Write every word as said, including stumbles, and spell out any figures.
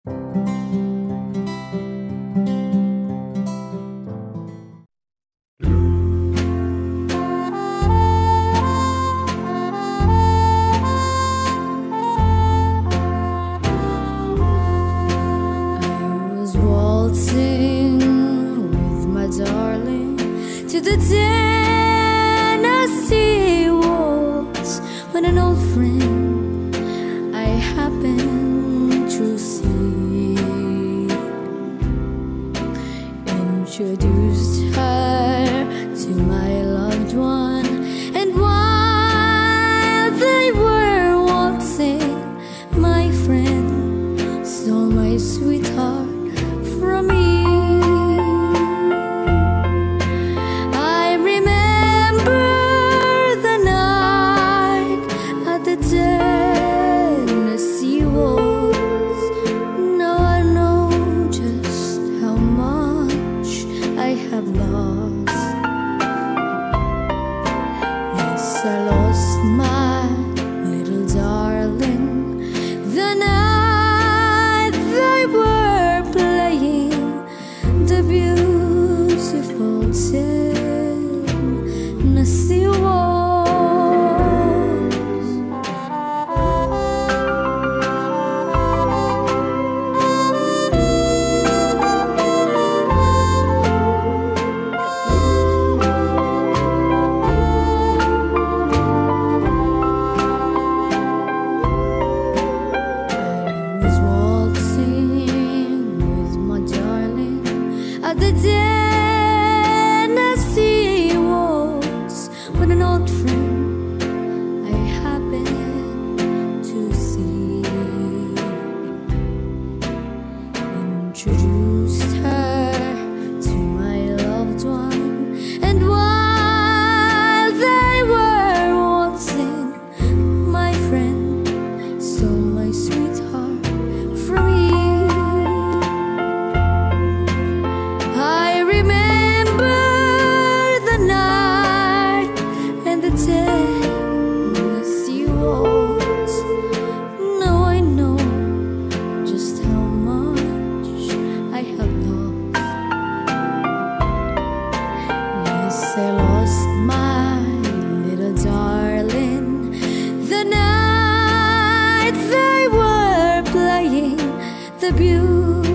Waltzing with my darling to the Tennessee waltz when an old friend I happened to see introduced her to my loved one, and while they were waltzing, my friend stole my sweetheart from me. I remember the night at the Tennessee waltz. Now I know just how much I have lost. Yes, I lost my little darling the night they were playing the beautiful Tennessee waltz. At the Tennessee waltz when an old friend I happened to see introduced her to my loved one, and while they were waltzing, my friend stole my sweetheart from me. Tennessee waltz. Now I know just how much I have lost. Yes, I lost my little darling the night they were playing the beautiful